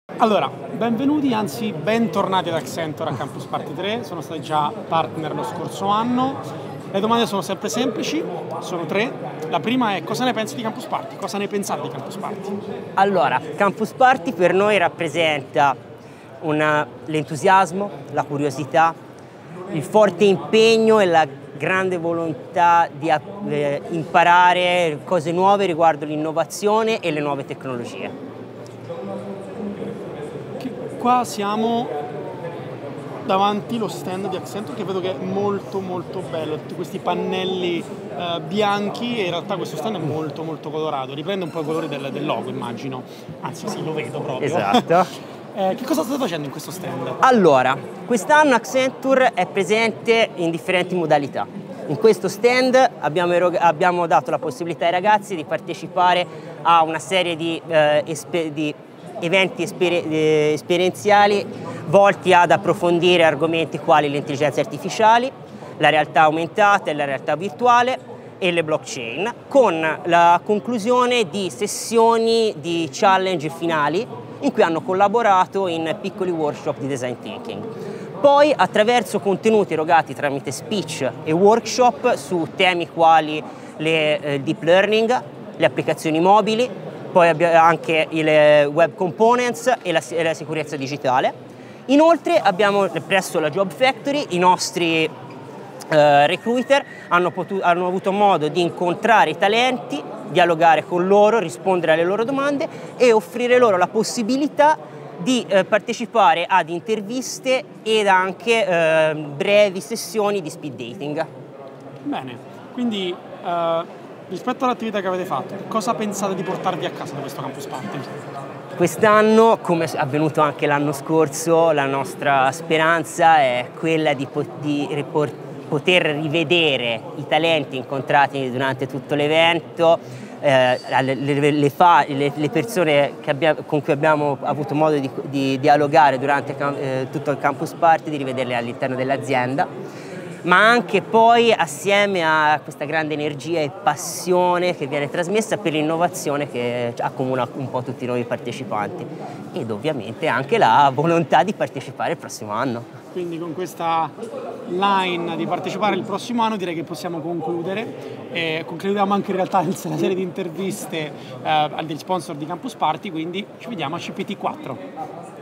Allora, benvenuti, anzi bentornati ad Accenture a Campus Party 3, sono stati già partner lo scorso anno. Le domande sono sempre semplici, sono tre. La prima è: cosa ne pensi di Campus Party? Cosa ne pensate di Campus Party? Allora, Campus Party per noi rappresenta l'entusiasmo, la curiosità, il forte impegno e la grande volontà di imparare cose nuove riguardo l'innovazione e le nuove tecnologie. Qua siamo davanti allo stand di Accenture, che vedo che è molto molto bello, tutti questi pannelli bianchi, e in realtà questo stand è molto molto colorato, riprende un po' i colori del logo, immagino, anzi sì, lo vedo proprio. Esatto. Che cosa state facendo in questo stand? Allora, quest'anno Accenture è presente in differenti modalità. In questo stand abbiamo dato la possibilità ai ragazzi di partecipare a una serie di eventi esperienziali volti ad approfondire argomenti quali le intelligenze artificiali, la realtà aumentata e la realtà virtuale e le blockchain, con la conclusione di sessioni di challenge finali in cui hanno collaborato in piccoli workshop di design thinking. Poi, attraverso contenuti erogati tramite speech e workshop su temi quali il deep learning, le applicazioni mobili, poi abbiamo anche i web components e la sicurezza digitale. Inoltre abbiamo presso la Job Factory i nostri recruiter hanno avuto modo di incontrare i talenti, dialogare con loro, rispondere alle loro domande e offrire loro la possibilità di partecipare ad interviste ed anche brevi sessioni di speed dating. Bene, quindi rispetto all'attività che avete fatto, cosa pensate di portarvi a casa da questo Campus Party? Quest'anno, come è avvenuto anche l'anno scorso, la nostra speranza è quella di poter rivedere i talenti incontrati durante tutto l'evento, le persone con cui abbiamo avuto modo di dialogare durante tutto il Campus Party, di rivederle all'interno dell'azienda, ma anche poi assieme a questa grande energia e passione che viene trasmessa per l'innovazione che accomuna un po' tutti noi partecipanti, ed ovviamente anche la volontà di partecipare il prossimo anno. Quindi con questa line di partecipare il prossimo anno direi che possiamo concludere. Concludiamo anche in realtà la serie di interviste agli sponsor di Campus Party, quindi ci vediamo a CPT4.